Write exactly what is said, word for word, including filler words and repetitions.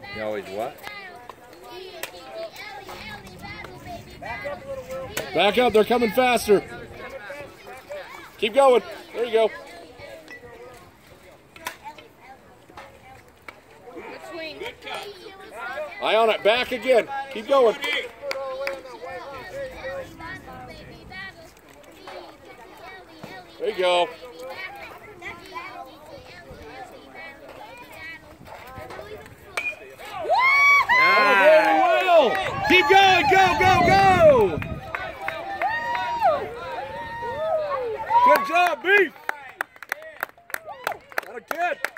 You always what? Back up, they're coming faster. Keep going. There you go. Eye on it. Back again. Keep going. There you go. Oh, very well. Keep going. Go, go, go. Good job, Beef. Got a kid.